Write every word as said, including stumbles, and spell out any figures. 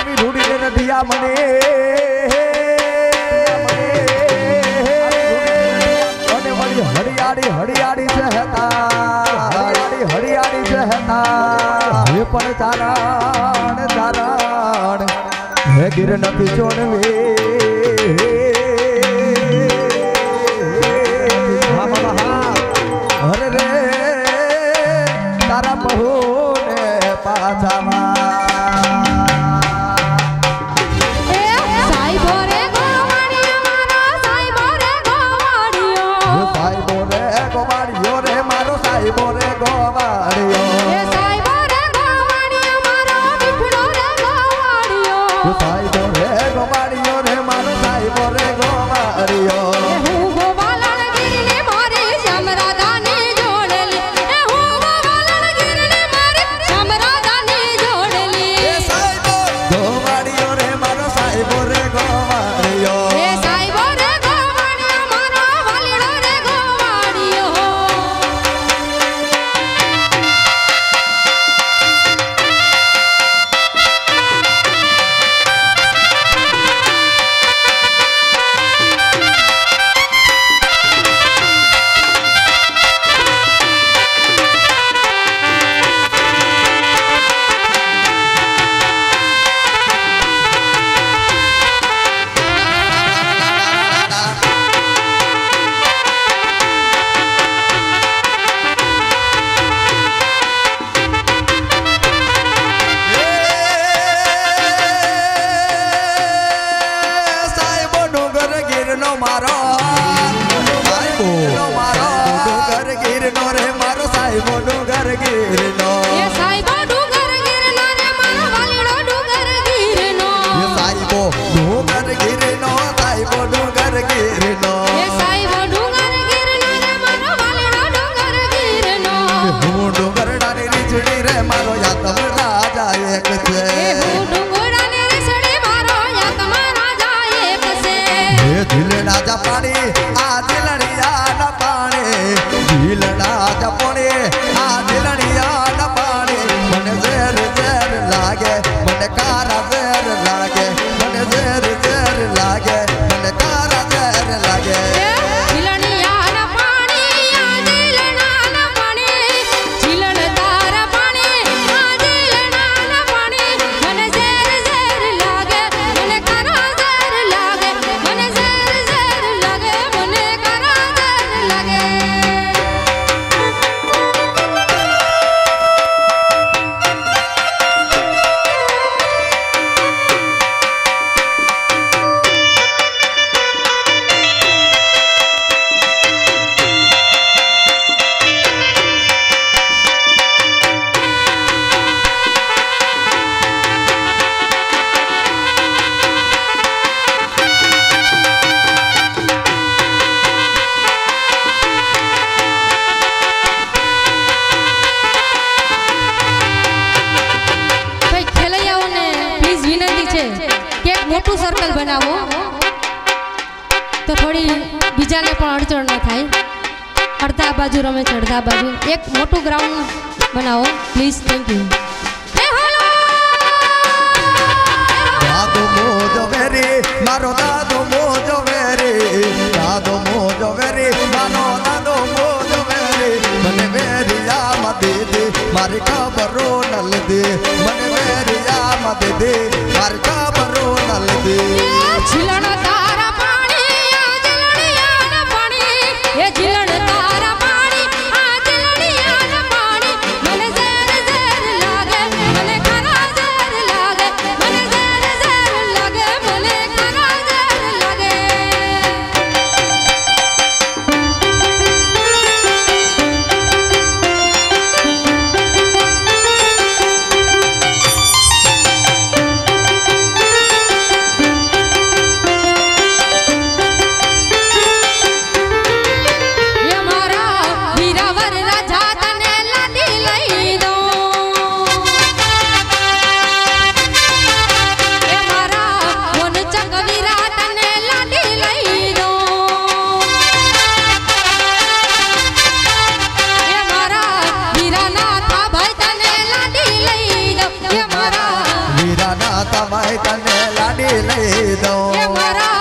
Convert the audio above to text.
આવી રૂડી ને દિયા મને અને વળી હરિયાળી હરિયાળી જહતા હરિયાળી હરિયાળી જહતા હે પણ ચારણ ચારણ હે ગીર નથી છોડવે હરે રે તારા બહુ ને પાછામાં બોરે ગોવાડિયો એ સાઈબો રે ગોવાડિયો મારો વિઠડો રે ગોવાડિયો સાઈબો રે ગોવાડિયો રે મારો સાઈબો રે ગોવાડિયો એ હું ગોવાલણ ગીરને મારી સમરાદાની જોડેલી એ હું ગોવાલણ ગીરને મારી સમરાદાની જોડેલી એ સાઈબો ગોવાડિયો રે મારો સાઈબો રે ગોવાડિયો એ સાઈબો રે ગોવાડિયો મારો વાલીડો રે ગોવાડિયો મોટું સર્કલ બનાવો તો થોડી બીજાને પણ અડચણ ન થાય અડધા બાજુ રમે છે અડધા બાજુ એક મોટું ગ્રાઉન્ડ બનાવો પ્લીઝ થેન્ક યુ દાદો મોજો વેરી મારો દાદો મોજો વેરી દાદો મોજો વેરી મારો દાદો મોજો વેરી મને વેરિયા માં દીદી મારી ખબરો ન લીધી મને વેરિયા માં દીદી મારી ખબરો ન લીધી જીલણ તારા પાણી આ જીલણિયાના પાણી એ જીલણ તારા પાણી આ જીલણિયાના પાણી મને ઝેર ઝેર લાગે મને ખરા ઝેર લાગે મને ઝેર ઝેર લાગે મને ખરા ઝેર લાગે ના તમાય તને લાડી લઈ દઉં એ મારા